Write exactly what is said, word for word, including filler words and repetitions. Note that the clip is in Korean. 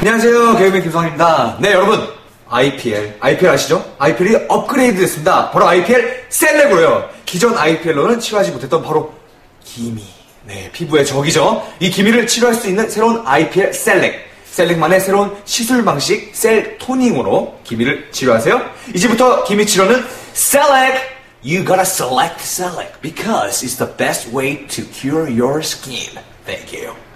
안녕하세요, 개그맨 김성환입니다. 네, 여러분, 아이피엘, 아이피엘 아시죠? 아이피엘이 업그레이드 됐습니다. 바로 아이피엘 셀렉으로요. 기존 아이피엘로는 치료하지 못했던 바로 기미, 네, 피부의 적이죠. 이 기미를 치료할 수 있는 새로운 아이피엘 셀렉, 셀렉만의 새로운 시술 방식 셀 토닝으로 기미를 치료하세요. 이제부터 기미 치료는 셀렉. You gotta select Select because it's the best way to cure your skin. Thank you.